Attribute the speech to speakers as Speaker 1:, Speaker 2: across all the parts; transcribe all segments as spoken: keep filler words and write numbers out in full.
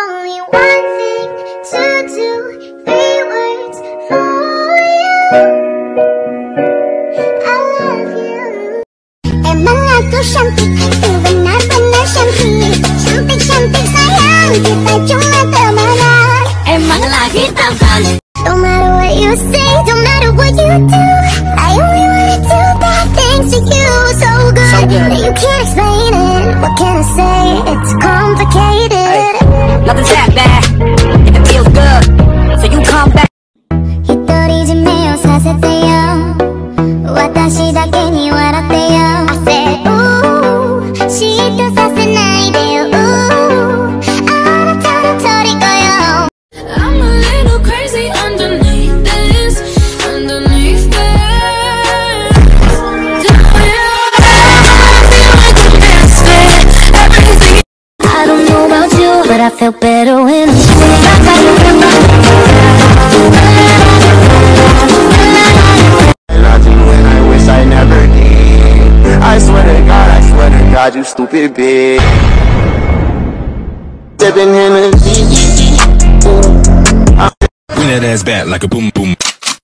Speaker 1: only one thing to do, three words for you. I love you. Emang aku cantik, itu benar-benar cantik. Cantik-cantik sayang, kita cuma temenan. Emang lagi tampan. No matter what you say, no matter what you do, I only wanna do bad things to you. So good, so good. That you can't explain it. What can I say? It's complicated. Hey, nothing's that bad. It feels good, so you come back. Hitori jime o saseteyo, watashi dake ni warateyo. I said, ooh, shito sasenai de yo. Ooh, anata no toriko yo. I'm a little crazy underneath this, underneath this. Do you feel like a misfit? Everything. I don't know about you, but I feel better when I'm
Speaker 2: when I wish I never did. I swear to God, I swear to God, you stupid bitch. Sipping in a
Speaker 3: bring that ass back like a boom boom.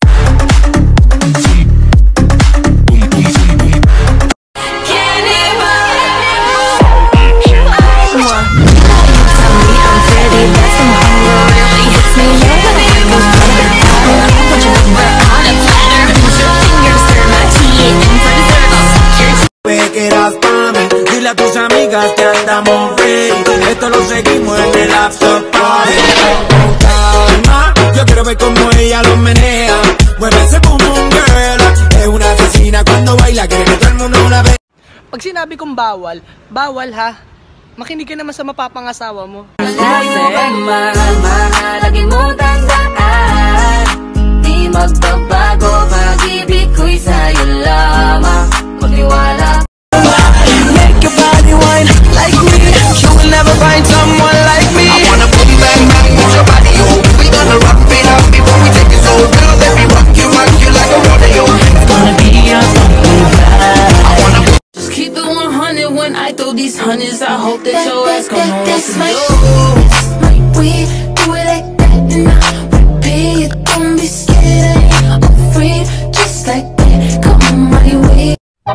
Speaker 4: Dile a tus amigas que andamos free. Esto lo seguimos en el after party. Calma, yo quiero ver cómo ella lo menea. Mueve ese boom boom girl. Es una asesina cuando baila, quiere que todo el mundo la vea.
Speaker 5: Pag sinabi kong bawal, bawal ha. Makinig ka naman sa mapapangasawa mo.
Speaker 6: Kasi mahal, mahalagi mo tandaan. Di magbabago, pag-ibig ko'y sa'yo lamang. Magtiwala.
Speaker 4: Make your body wine like me. You will never find someone like me. I wanna boom bang bang with your body, yo. We gonna rock it out before we take it so real. Let me rock you, rock you like a rodeo. It's gonna be a funky ride. I wanna
Speaker 6: just keep it one hundred when I throw these hundreds. I hope that your ass gon' know what
Speaker 1: That's
Speaker 6: to
Speaker 1: my,
Speaker 6: do.
Speaker 1: that's my way. Do it like that and I repeat. Don't be scared, I ain't afraid. Just like that, come on my way.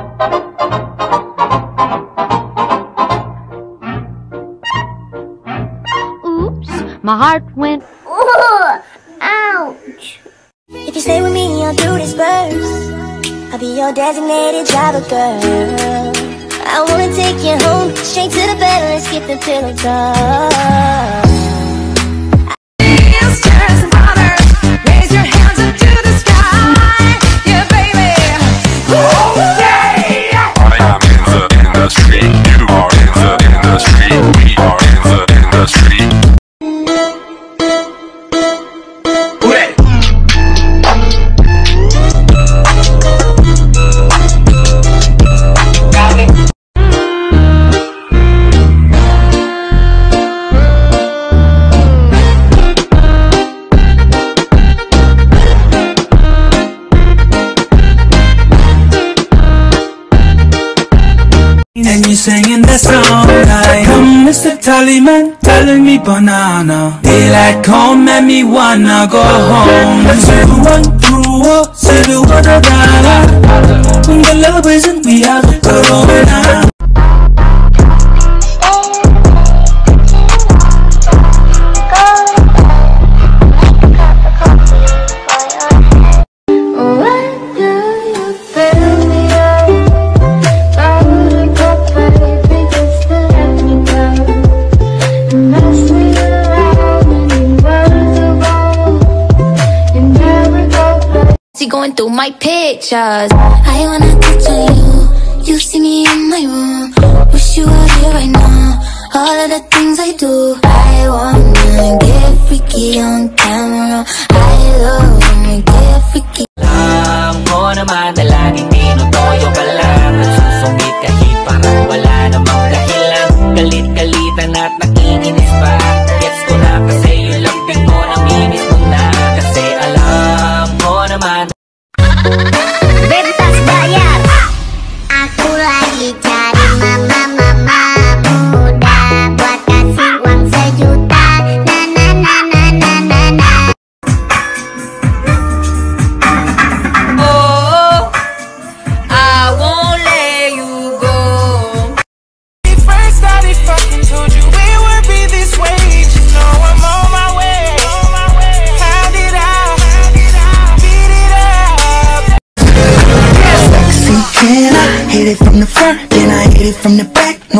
Speaker 7: My heart went.
Speaker 1: Ooh, ouch. If you stay with me, I'll do this first. I'll be your designated driver, girl. I wanna take you home, straight to the bed, let's get the pillow talk. Sisters and brothers, raise your hands up to the sky. Yeah, baby. Ooh, yeah.
Speaker 3: I am in the industry. You are in the industry. We are in the industry.
Speaker 4: and you singing that song like come Mister Tallyman, telling me banana. Daylight come and me wanna go home. Say the one true, say the one a dollar. In the love reason we have the corona.
Speaker 1: Going through my pictures, I wanna touch on you. You see me in my room, wish you were here right now. All of the things I do, I wanna get freaky on camera. I love when we get freaky.
Speaker 6: Alam ko naman na laging tinutoyo ka lang at susungit kahit parang wala namang dahilan. Galit-galitan at nakikinis pa. Gets ko na kasi yung lambing mo namimiss mo na. Kasi alam ko naman
Speaker 1: Bebas bayar. Aku lagi cari mama-mama muda buat kasih uang sejuta.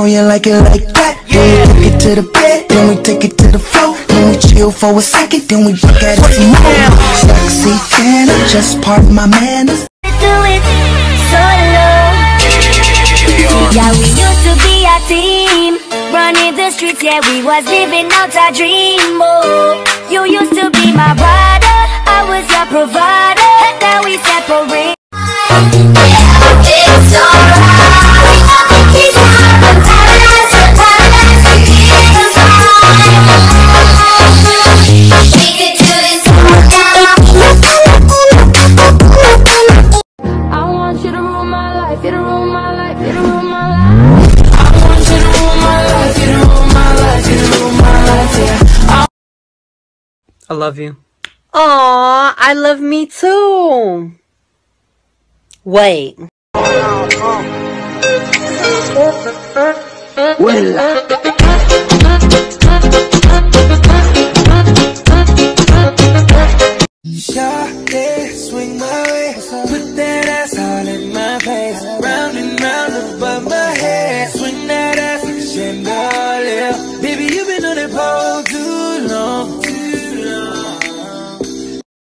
Speaker 8: know you like it like that. Then we take it to the bed, then we take it to the floor. Then we chill for a second, then we look at it some more. Sexy can I just pardon my manners?
Speaker 1: Do it solo. Yeah, we used to be a team, running the streets. Yeah, we was living out our dream. Oh, you used to be my brother, I was your provider. And now we separate. It's
Speaker 5: I love you.
Speaker 9: Aw, I love me too. Wait.
Speaker 8: Well,